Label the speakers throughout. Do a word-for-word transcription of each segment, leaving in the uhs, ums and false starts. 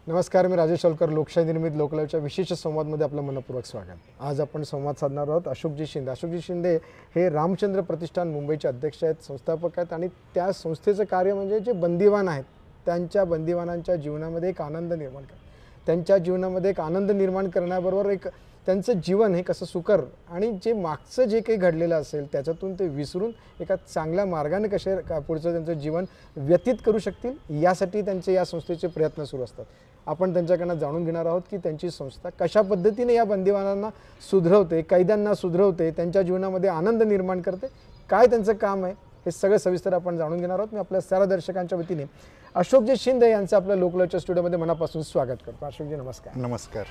Speaker 1: नमस्कार, मी राजेश सोलकर. लोकशाही निर्मित लोकलाईव्हच्या विशेष संवादमध्ये आपलं मनपूर्वक स्वागत. आज आपण संवाद साधणार आहोत अशोकजी शिंदे. अशोकजी शिंदे हे रामचंद्र प्रतिष्ठान मुंबईचे अध्यक्ष आहेत, संस्थापक आहेत आणि त्या संस्थेचं कार्य म्हणजे जे बंदिवान आहेत त्यांच्या बंदिवानांच्या जीवनामध्ये एक आनंद निर्माण करणं, त्यांच्या जीवनामध्ये एक आनंद निर्माण करण्याबरोबर एक त्यांचं जीवन हे कसं सुकर आणि जे मागचं जे काही घडलेलं असेल त्याच्यातून ते विसरून एका चांगल्या मार्गाने कसे पुढचं त्यांचं जीवन व्यतीत करू शकतील यासाठी त्यांचे या संस्थेचे प्रयत्न सुरू असतात. आपण त्यांच्याकडनं जाणून घेणार आहोत की त्यांची संस्था कशा पद्धतीने या बंदिवानांना सुधरवते, कैद्यांना सुधरवते, त्यांच्या जीवनामध्ये आनंद निर्माण करते, काय त्यांचं काम आहे हे सगळं सविस्तर आपण जाणून घेणार आहोत. मी आपल्या सर्व दर्शकांच्या वतीने अशोकजी शिंदे यांचं आपल्या लोकलाईव्हच्या स्टुडिओमध्ये मनापासून स्वागत करतो. अशोकजी नमस्कार.
Speaker 2: नमस्कार.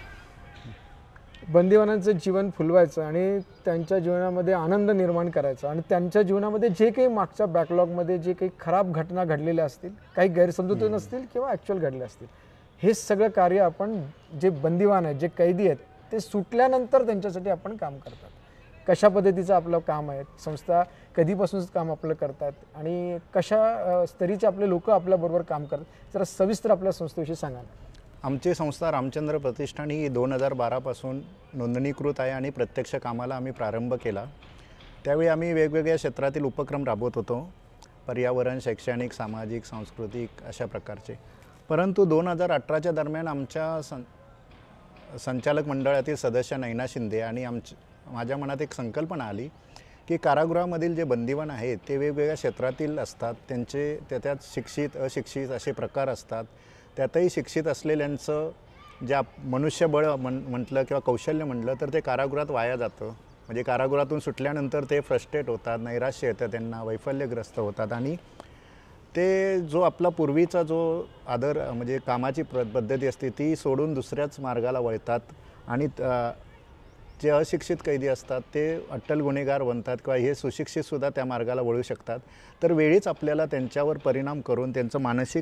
Speaker 1: बंदिवानांचं जीवन फुलवायचं आणि त्यांच्या जीवनामध्ये आनंद निर्माण करायचा आणि त्यांच्या जीवनामध्ये जे काही मागच्या बॅकलॉगमध्ये जे काही खराब घटना घडलेल्या असतील, काही गैरसमजुती नसतील किंवा ॲक्च्युअल घडले असतील, हे सगळं कार्य आपण जे बंदिवान आहेत, जे कैदी आहेत, ते सुटल्यानंतर त्यांच्यासाठी आपण काम करतात. कशा पद्धतीचं आपलं काम आहे, संस्था कधीपासूनच काम आपलं करतात आणि कशा स्तरीचे आपले लोक आपल्याबरोबर काम करतात, जरा सविस्तर आपल्या संस्थेविषयी सांगा.
Speaker 2: आमची संस्था रामचंद्र प्रतिष्ठान ही दोन हजार बारापासून नोंदणीकृत आहे आणि प्रत्यक्ष कामाला आम्ही प्रारंभ केला. त्यावेळी आम्ही वेगवेगळ्या क्षेत्रातील उपक्रम राबवत होतो, पर्यावरण, शैक्षणिक, सामाजिक, सांस्कृतिक अशा प्रकारचे. परंतु दोन हजार अठराच्या दरम्यान आमच्या सं संचालक मंडळातील सदस्य नैना शिंदे आणि आमच्या माझ्या मनात एक संकल्पना आली की कारागृहामधील जे बंदिवान आहेत ते वेगवेगळ्या क्षेत्रातील असतात, त्यांचे त्याच्यात शिक्षित, अशिक्षित असे प्रकार असतात. त्यातही शिक्षित असलेल्यांचं ज्या मनुष्यबळ म्हण म्हटलं किंवा कौशल्य म्हटलं तर ते कारागृहात वाया जातं. म्हणजे कारागृहातून सुटल्यानंतर ते फ्रस्ट्रेट होतात, नैराश्य येतं त्यांना, वैफल्यग्रस्त होतात आणि ते जो आपला पूर्वीचा जो आदर म्हणजे कामाची प्र पद्धती असते ती सोडून दुसऱ्याच मार्गाला वळतात आणि जे अशिक्षित कैदी असतात ते अट्टल गुन्हेगार बनतात किंवा हे सुशिक्षितसुद्धा त्या मार्गाला वळू शकतात. तर वेळीच आपल्याला त्यांच्यावर परिणाम करून त्यांचं मानसिक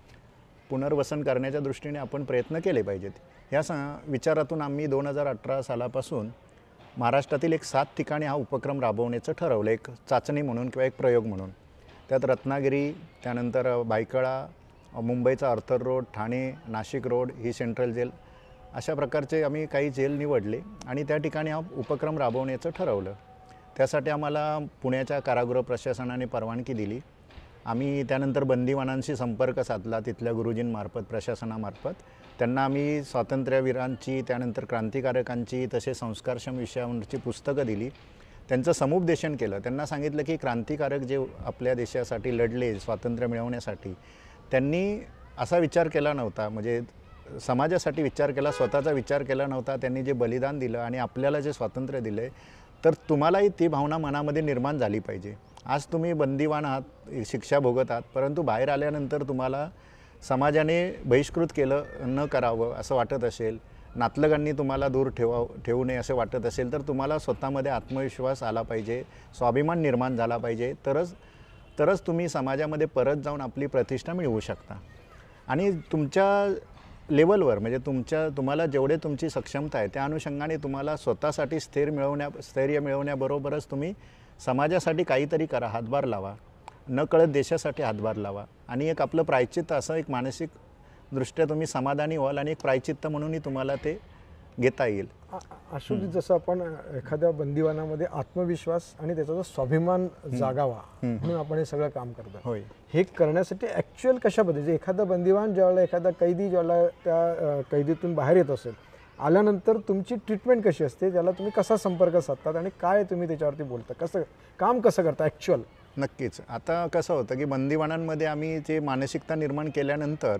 Speaker 2: पुनर्वसन करण्याच्या दृष्टीने आपण प्रयत्न केले पाहिजेत. ह्या स विचारातून आम्ही दोन हजार अठरा सालापासून महाराष्ट्रातील एक सात ठिकाणी हा उपक्रम राबवण्याचं ठरवलं, एक चाचणी म्हणून किंवा एक प्रयोग म्हणून. त्यात रत्नागिरी, त्यानंतर बायकळा, मुंबईचा Arthur road, Thane, Nashik road ही सेंट्रल जेल अशा प्रकारचे आम्ही काही जेल निवडले आणि त्या ठिकाणी हा उपक्रम राबवण्याचं ठरवलं. त्यासाठी आम्हाला पुण्याच्या कारागृह प्रशासनाने परवानगी दिली. आम्ही त्यानंतर बंदिवानांशी संपर्क साधला तिथल्या गुरुजींमार्फत, प्रशासनामार्फत. त्यांना आम्ही स्वातंत्र्यवीरांची, त्यानंतर क्रांतिकारकांची, तसेच संस्कारक्षम विषयावरची पुस्तकं दिली. त्यांचं समुपदेशन केलं. त्यांना सांगितलं की क्रांतिकारक जे आपल्या देशासाठी लढले स्वातंत्र्य मिळवण्यासाठी, त्यांनी असा विचार केला नव्हता, म्हणजे समाजासाठी विचार केला, स्वतःचा विचार केला नव्हता. त्यांनी जे बलिदान दिलं आणि आपल्याला जे स्वातंत्र्य दिले, तर तुम्हालाही ती भावना मनामध्ये निर्माण झाली पाहिजे. आज तुम्ही बंदिवान आहात, शिक्षा भोगत आहात, परंतु बाहेर आल्यानंतर तुम्हाला समाजाने बहिष्कृत केलं न करावं असं वाटत असेल, नातलगांनी तुम्हाला दूर ठेवा ठेवू नये असं वाटत असेल, तर तुम्हाला स्वतःमध्ये आत्मविश्वास आला पाहिजे, स्वाभिमान निर्माण झाला पाहिजे. तरच तरच तुम्ही समाजामध्ये परत जाऊन आपली प्रतिष्ठा मिळवू शकता. आणि तुमच्या लेवलवर म्हणजे तुमच्या तुम्हाला जेवढे तुमची सक्षमता आहे त्या अनुषंगाने तुम्हाला स्वतःसाठी स्थिर मिळवण्या स्थैर्य मिळवण्याबरोबरच तुम्ही समाजासाठी काहीतरी करा, हातभार लावा, नकळत देशासाठी हातभार लावा आणि एक आपलं प्रायश्चित्त असं एक मानसिक दृष्ट्या तुम्ही समाधानी व्हाल आणि एक प्रायश्चित्त म्हणूनही तुम्हाला ते घेता येईल.
Speaker 1: अशोकजी, जसं आपण एखाद्या बंदिवानामध्ये आत्मविश्वास आणि त्याचा जो स्वाभिमान जागावा म्हणून आपण हे सगळं काम करतो,
Speaker 2: होय,
Speaker 1: हे करण्यासाठी ॲक्च्युअल कशा पद्धतीने एखादा बंदिवान ज्यावेळेला एखादा कैदी ज्यावेळेला त्या कैदीतून बाहेर येत असेल, आल्यानंतर तुमची ट्रीटमेंट कशी असते, त्याला तुम्ही कसा संपर्क साधतात आणि काय तुम्ही त्याच्यावरती बोलता, कसं काम कसं करता ॲक्च्युअल?
Speaker 2: नक्कीच. आता कसं होतं की बंदिवानांमध्ये आम्ही जे मानसिकता निर्माण केल्यानंतर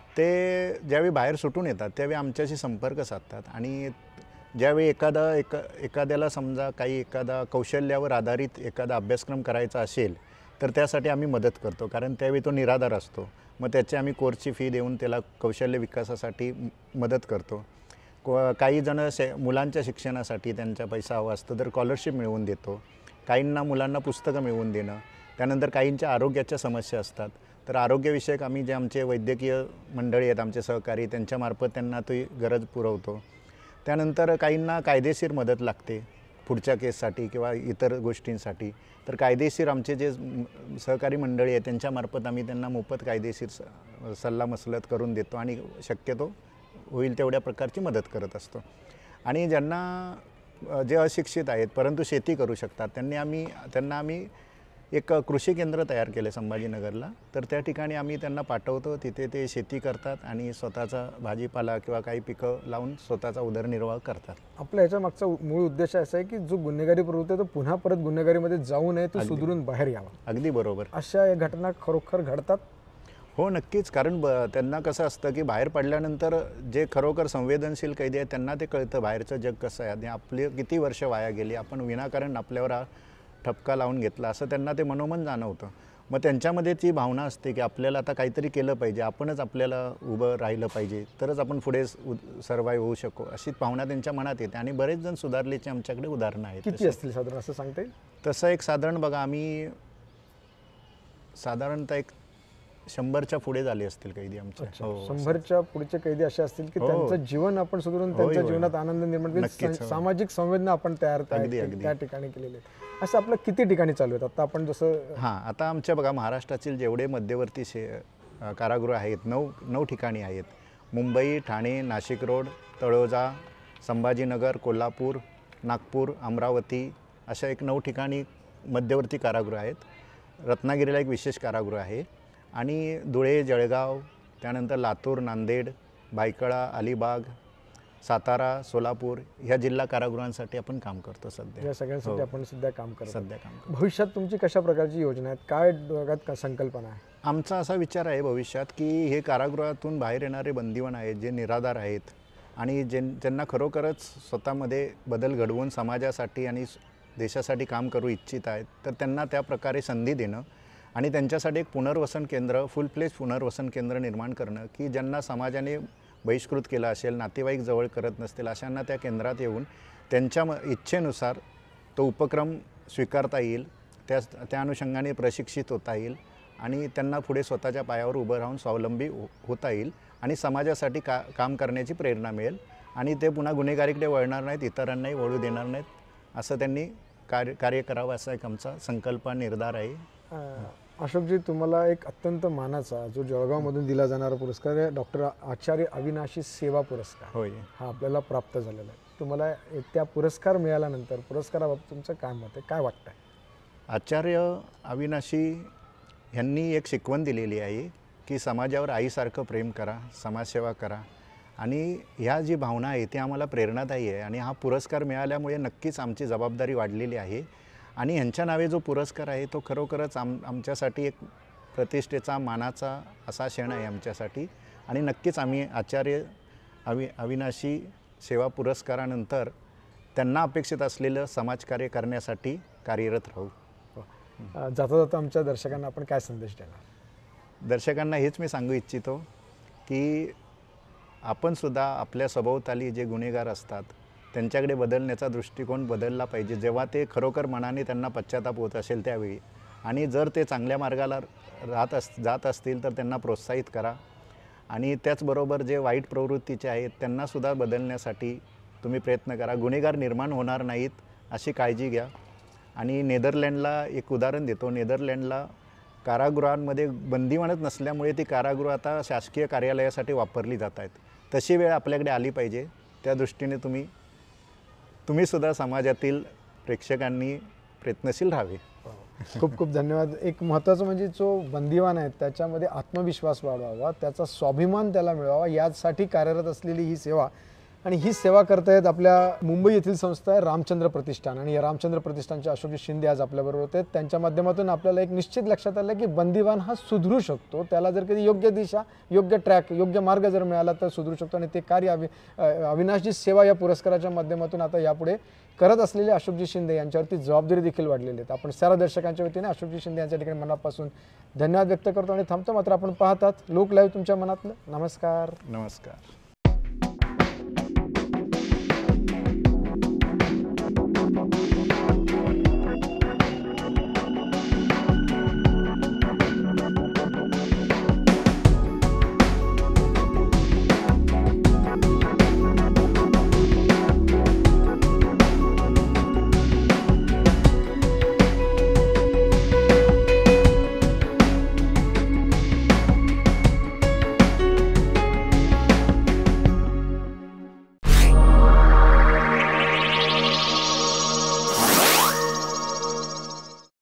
Speaker 2: ते ज्यावेळी बाहेर सुटून येतात त्यावेळी आमच्याशी संपर्क साधतात आणि ज्यावेळी एखादा एका एखाद्याला समजा काही एखादा कौशल्यावर आधारित एखादा अभ्यासक्रम करायचा असेल तर त्यासाठी आम्ही मदत करतो, कारण त्यावेळी तो निराधार असतो. मग त्याची आम्ही कोर्सची फी देऊन त्याला कौशल्य विकासासाठी मदत करतो. काही जण शे मुलांच्या शिक्षणासाठी त्यांचा पैसा हवा असतो तर स्कॉलरशिप मिळवून देतो. काहींना मुलांना पुस्तकं मिळवून देणं. त्यानंतर काहींच्या आरोग्याच्या समस्या असतात तर आरोग्यविषयक आम्ही जे आमचे वैद्यकीय मंडळी आहेत, आमचे सहकारी, त्यांच्यामार्फत त्यांना ती गरज पुरवतो. त्यानंतर काहींना कायदेशीर मदत लागते, पुढच्या केससाठी किंवा इतर गोष्टींसाठी. तर कायदेशीर आमचे जे म- सहकारी मंडळी आहे त्यांच्यामार्फत आम्ही त्यांना मोफत कायदेशीर स सल्लामसलत करून देतो आणि शक्यतो होईल तेवढ्या प्रकारची मदत करत असतो. आणि ज्यांना अ, जे अशिक्षित आहेत परंतु शेती करू शकतात त्यांनी आम्ही त्यांना आम्ही एक कृषी केंद्र तयार केले संभाजीनगरला. तर त्या ठिकाणी आम्ही त्यांना पाठवतो, तिथे ते शेती करतात आणि स्वतःचा भाजीपाला किंवा काही पिकं लावून स्वतःचा उदरनिर्वाह करतात.
Speaker 1: आपल्या ह्याच्या मागचा उ- मूळ उद्देश असा आहे की जो गुन्हेगारी प्रवृत्ती आहे तो पुन्हा परत गुन्हेगारीमध्ये जाऊ नये, तो सुधरून बाहेर यावा.
Speaker 2: अगदी बरोबर.
Speaker 1: अशा या घटना खरोखर घडतात.
Speaker 2: हो नक्कीच. कारण ब त्यांना कसं असतं की बाहेर पडल्यानंतर जे खरोखर संवेदनशील कैदी आहेत त्यांना ते कळतं बाहेरचं जग कसं आहे आणि आपली किती वर्ष वाया गेली, आपण विनाकारण आपल्यावर हा ठपका लावून घेतला असं त्यांना ते मनोमन जाणवतं. मग त्यांच्यामध्ये ती भावना असते की आपल्याला आता काहीतरी केलं पाहिजे, आपणच आपल्याला उभं राहिलं पाहिजे, तरच आपण पुढे सर्वाईव्ह होऊ शकू, अशी भावना त्यांच्या मनात येते. आणि बरेच जण सुधारल्याची आमच्याकडे उदाहरणं आहेत.
Speaker 1: किती असतील साधारण असं सांगता येईल?
Speaker 2: तसं एक साधारण बघा आम्ही साधारणतः एक शंभरच्या पुढे झाले असतील कैदी आमचे. हो,
Speaker 1: शंभरच्या पुढचे कैदी असे असतील की
Speaker 2: हो.
Speaker 1: त्यांचं जीवन आपण सुधारून
Speaker 2: होय,
Speaker 1: त्यांच्या
Speaker 2: होय.
Speaker 1: जीवनात आनंद निर्माण करून
Speaker 2: नक्कीच,
Speaker 1: सा-
Speaker 2: हो.
Speaker 1: सामाजिक संवेदना आपण तयार
Speaker 2: अगदी,
Speaker 1: त्या-
Speaker 2: अगदी.
Speaker 1: त्या ठिकाणी केलेले आहेत. असं आपलं किती ठिकाणी चालू आहेत आता आपण जसं
Speaker 2: हां, आता आमच्या बघा महाराष्ट्रातील जेवढे मध्यवर्ती शे अ, कारागृह आहेत नऊ नऊ ठिकाणी आहेत. मुंबई, ठाणे, नाशिक रोड, तळोजा, संभाजीनगर, कोल्हापूर, नागपूर, अमरावती अशा एक नऊ ठिकाणी मध्यवर्ती कारागृह आहेत. रत्नागिरीला एक विशेष कारागृह आहे आणि धुळे, जळगाव, त्यानंतर लातूर, नांदेड, बायकळा, अलिबाग, सातारा, सोलापूर ह्या जिल्हा कारागृहांसाठी आपण काम करतो सध्या.
Speaker 1: या सगळ्यांसाठी
Speaker 2: हो.
Speaker 1: आपण सध्या काम करतो.
Speaker 2: सध्या काम करतो.
Speaker 1: भविष्यात तुमची कशा प्रकारची योजना आहेत, काय डोक्यात का- संकल्पना आहे?
Speaker 2: आमचा असा विचार आहे भविष्यात की हे कारागृहातून बाहेर येणारे बंदिवान आहेत जे निराधार आहेत आणि ज्यां ज्यांना खरोखरच स्वतःमध्ये बदल घडवून समाजासाठी आणि स- देशासाठी काम करू इच्छित आहेत, तर त्यांना त्या प्रकारे संधी देणं आणि त्यांच्यासाठी एक पुनर्वसन केंद्र, फुल प्लेस पुनर्वसन केंद्र निर्माण करणं की ज्यांना समाजाने बहिष्कृत केलं असेल, नातेवाईक जवळ करत नसतील अशांना त्या केंद्रात येऊन त्यांच्या म इच्छेनुसार तो उपक्रम स्वीकारता येईल, त्या त्या अनुषंगाने प्रशिक्षित होता येईल आणि त्यांना पुढे स्वतःच्या पायावर उभं राहून स्वावलंबी हो होता येईल आणि समाजासाठी का काम करण्याची प्रेरणा मिळेल आणि ते पुन्हा गुन्हेगारीकडे वळणार नाहीत, इतरांनाही वळू देणार नाहीत, असं त्यांनी कार्य कार्य करावं असा एक आमचा संकल्प आणि निर्धार आहे.
Speaker 1: अं, अशोकजी, तुम्हाला एक अत्यंत मानाचा जो जळगावमधून दिला जाणारा पुरस्कार आहे डॉक्टर आचार्य अविनाशी सेवा पुरस्कार,
Speaker 2: होय.
Speaker 1: हा आपल्याला प्राप्त झालेला आहे. तुम्हाला त्या पुरस्कार मिळाल्यानंतर पुरस्काराबाबत तुमचं काय मत आहे, काय वाटतं?
Speaker 2: आचार्य अविनाशी यांनी एक शिकवण दिलेली आहे की समाजावर आईसारखं प्रेम करा, समाजसेवा करा आणि ह्या जी भावना आहे ती आम्हाला प्रेरणादायी आहे आणि हा पुरस्कार मिळाल्यामुळे नक्कीच आमची जबाबदारी वाढलेली आहे आणि ह्यांच्या नावे जो पुरस्कार आहे तो खरोखरच आम आमच्यासाठी एक प्रतिष्ठेचा, मानाचा असा क्षण आहे आमच्यासाठी आणि नक्कीच आम्ही आचार्य अवि अविनाशी सेवा पुरस्कारानंतर त्यांना अपेक्षित असलेलं समाजकार्य करण्यासाठी कार्यरत राहू.
Speaker 1: अं, जाता जाता आमच्या दर्शकांना आपण काय संदेश देणार?
Speaker 2: दर्शकांना हेच मी सांगू इच्छितो की आपणसुद्धा आपल्या सभोवताली जे गुन्हेगार असतात त्यांच्याकडे बदलण्याचा दृष्टिकोन बदलला पाहिजे जेव्हा ते खरोखर मनाने त्यांना पश्चाताप होत असेल त्यावेळी. आणि जर ते चांगल्या मार्गाला राहत अस जात असतील तर त्यांना प्रोत्साहित करा आणि त्याचबरोबर जे वाईट प्रवृत्तीचे आहेत त्यांनासुद्धा बदलण्यासाठी तुम्ही प्रयत्न करा. गुन्हेगार निर्माण होणार नाहीत अशी काळजी घ्या. आणि नेदरलँडला एक उदाहरण देतो. नेदरलँडला कारागृहांमध्ये बंदिवानच नसल्यामुळे ती कारागृह आता शासकीय कार्यालयासाठी वापरली जात आहेत. तशी वेळ आपल्याकडे आली पाहिजे. त्या दृष्टीने तुम्ही तुम्हीसुद्धा समाजातील प्रेक्षकांनी प्रयत्नशील राहावे.
Speaker 1: खूप खूप धन्यवाद. एक महत्त्वाचं म्हणजे जो बंदिवान आहे त्याच्यामध्ये आत्मविश्वास वाढवावा, त्याचा स्वाभिमान त्याला मिळावा, यासाठी कार्यरत असलेली ही सेवा आणि ही सेवा करतायत आपल्या मुंबई येथील संस्था आहे रामचंद्र प्रतिष्ठान आणि या रामचंद्र प्रतिष्ठानचे अशोकजी शिंदे आज आपल्याबरोबर होते. त्यांच्या माध्यमातून आपल्याला एक निश्चित लक्षात आलं की बंदिवान हा सुधरू शकतो, त्याला जर कधी योग्य दिशा, योग्य ट्रॅक, योग्य मार्ग जर मिळाला तर सुधरू शकतो आणि ते कार्य अवि अविनाशजी सेवा या पुरस्काराच्या माध्यमातून आता यापुढे करत असलेले अशोकजी शिंदे यांच्यावरती जबाबदारी देखील वाढलेली आहेत. आपण सर्व दर्शकांच्या वतीने अशोकजी शिंदे यांच्या ठिकाणी मनापासून धन्यवाद व्यक्त करतो आणि थांबतो. मात्र आपण पाहतात लोक लाईव्ह तुमच्या मनातलं. नमस्कार.
Speaker 2: नमस्कार.